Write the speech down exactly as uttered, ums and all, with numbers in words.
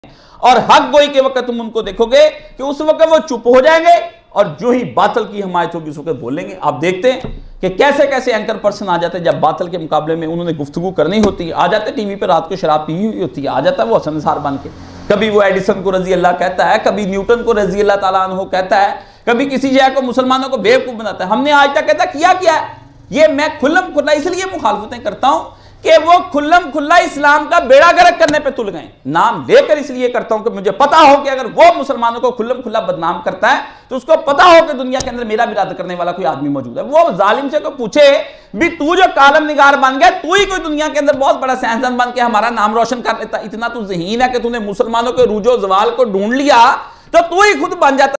और हक गोई के वक्त तुम उनको देखोगे कि उस वक्त वो चुप हो जाएंगे और जो ही बातिल की हमायत होगी उस वक्त बोलेंगे। आप देखते हैं कि कैसे कैसे एंकर पर्सन आ जाते हैं जब बातिल के मुकाबले में उन्होंने गुफ्तगू करनी होती है, आ जाते टीवी पर, रात को शराब पी हुई होती है, आ जाता है वो हसन निसार बन के। कभी वो एडिसन को रजी अल्लाह कहता है, कभी न्यूटन को रजी अल्लाह ताला अन्हु कहता है, कभी किसी जगह को मुसलमानों को बेवकूफ बनाता है। हमने आज तक कहता किया क्या है ये, मैं खुल्लम खुल्ला इसलिए मुखालफतें करता हूं कि वो खुल्लम खुल्ला इस्लाम का बेड़ा गर्क करने पे तुल गए। नाम लेकर इसलिए करता हूं कि मुझे पता हो कि अगर वो मुसलमानों को खुल्लम खुल्ला बदनाम करता है तो उसको पता हो कि दुनिया के अंदर मेरा भी रद्द करने वाला कोई आदमी मौजूद है। वो जालिम से को पूछे भी तू जो कालम निगार बन गया, तू ही कोई दुनिया के अंदर बहुत बड़ा साइंसदान बन के हमारा नाम रोशन कर लेता, इतना तू ज़हीन है कि तूने मुसलमानों के रूजो जवाल को ढूंढ लिया तो तू ही खुद बन जाता।